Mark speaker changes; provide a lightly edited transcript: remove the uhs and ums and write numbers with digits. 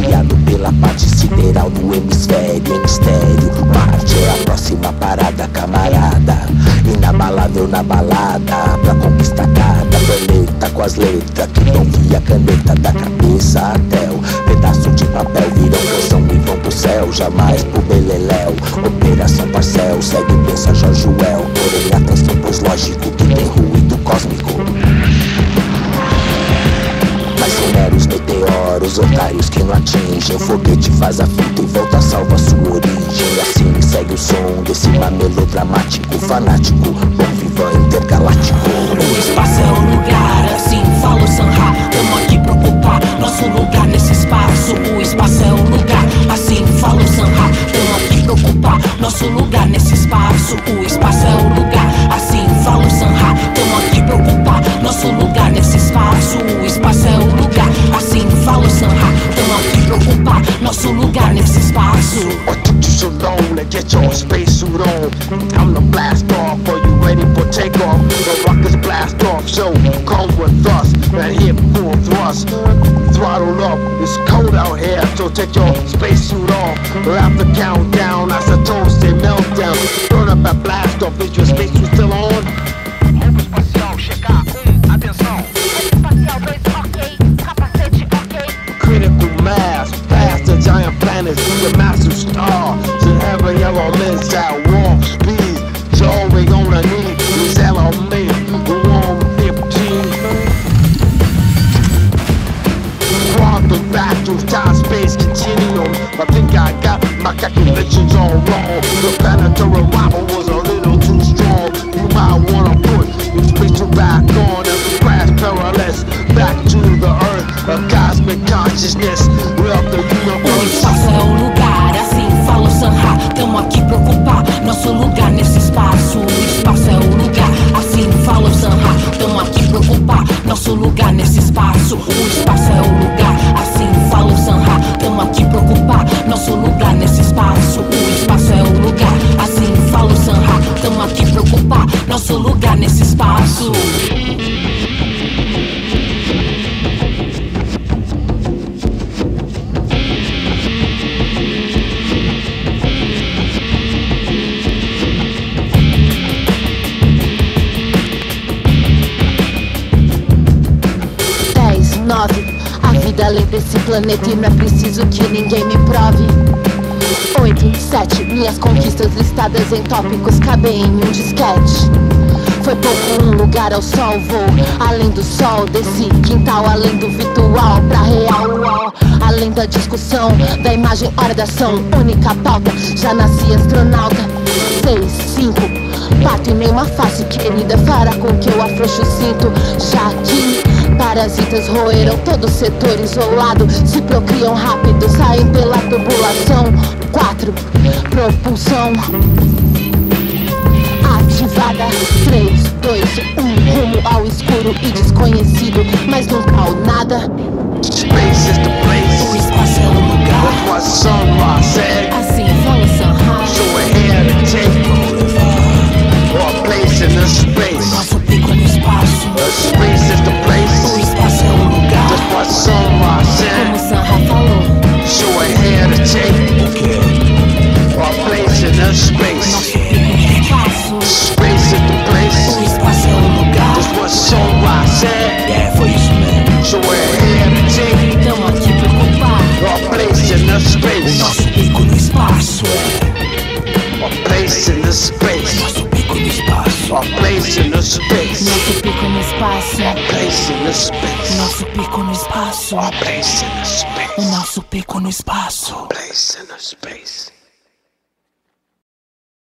Speaker 1: enviado pela parte sideral no hemisfério em mistério. Marte é a próxima parada, camarada, inabalável na balada, pra conquistar cada planeta com as letras que vão via caneta da cabeça até o pedaço de papel. Viram canção e vão pro céu, jamais pro beleléu. Operação Parcel, segue e pensa Jorjuel. Porém atenção, pois lógico que tem ruído cósmico. Mas são meros meteoros, otários que não atingem. O foguete faz a fita e volta, salva sua origem. Assim segue o som desse melodramático, fanático, bom vivan intergaláctico.
Speaker 2: O espaço é o lugar, assim fala o Sanha. Tamo aqui pra ocupar nosso lugar nesse espaço. O espaço é o lugar, assim fala o Sanha. Tamo aqui pra ocupar nosso lugar nesse espaço. O espaço é o lugar, assim fala o Sanha. Tamo aqui pra ocupar nosso lugar nesse espaço. O espaço é o lugar, assim fala o Sanha. Tamo aqui pra ocupar nosso lugar nesse espaço.
Speaker 3: What took you so long to get your spacesuit on? I'm the blast off, are you ready for takeoff? The rockets blast off, so come with us and hit full thrust. Throttle up, it's cold out here, so take your spacesuit off. We'll have to count down as the tones they melt down. Burn up that blast off, is your spacesuit still on?
Speaker 4: Roubo espacial, checar, atenção. Espacial 2, ok, capacete, ok.
Speaker 3: Critical mass, past the giant planets, the massive star. So every elements at warp speed. So all we gonna need is element 115. Quantum vacuum, time, space continuum. I think I got my calculations all wrong. The planetary rival was a little too strong. You might wanna put your spacesuit back on and crash parallels back to the earth. A cosmic consciousness of the
Speaker 2: O
Speaker 3: universe.
Speaker 2: espaço é o lugar, assim fala o Sanha. Tamo aqui pra ocupar nosso lugar nesse espaço. O espaço é o lugar, assim fala o Sanha. Tamo aqui pra ocupar nosso lugar nesse espaço. O espaço é o lugar, assim fala o Sanha. Tamo aqui pra ocupar nosso lugar nesse espaço. O espaço é o lugar, assim fala o Sanha. Tamo aqui pra ocupar nosso lugar nesse espaço.
Speaker 5: A vida além desse planeta e não é preciso que ninguém me prove. 8, 7, minhas conquistas listadas em tópicos cabem em um disquete. Foi pouco um lugar ao sol, vou além do sol, desse quintal, além do virtual pra real, uau. Além da discussão, da imagem, hora da ação, única pauta, já nasci astronauta. 6, 5, parto em nenhuma face, querida, fará com que eu afrouxe o cinto, já que parasitas roeram todo o setor isolado, se procriam rápido, saem pela tubulação. 4, propulsão ativada. 3, 2, 1, rumo ao escuro e desconhecido, mas nunca ao nada.
Speaker 3: Space is the place.
Speaker 2: O espaço é o lugar,
Speaker 3: That's what sunrise said.
Speaker 2: assim fala o Sanha.
Speaker 3: So we're here to take our place in the space.
Speaker 2: Nosso pico no espaço.
Speaker 3: Space is the
Speaker 2: O
Speaker 3: place.
Speaker 2: espaço é o lugar,
Speaker 3: That's what sunrise
Speaker 2: como o
Speaker 3: said.
Speaker 2: Sanha falou.
Speaker 3: So we're here to take our place in the space.
Speaker 2: Nosso pico no espaço.
Speaker 3: Space is the
Speaker 2: O
Speaker 3: place.
Speaker 2: espaço é o lugar.
Speaker 3: That's what sunrise said.
Speaker 2: Foi isso mesmo.
Speaker 3: So we're here to take
Speaker 2: Tamo aqui pra ocupar
Speaker 3: our place in the space.
Speaker 2: nosso pico no espaço.
Speaker 3: Our place in the space.
Speaker 2: Nosso pico no espaço.
Speaker 3: Our place in the space.
Speaker 2: Nosso pico no espaço.
Speaker 3: Place in the space.
Speaker 2: Nosso pico no espaço.
Speaker 3: Our place in the
Speaker 2: O
Speaker 3: space.
Speaker 2: nosso pico no espaço.
Speaker 3: Place in the space.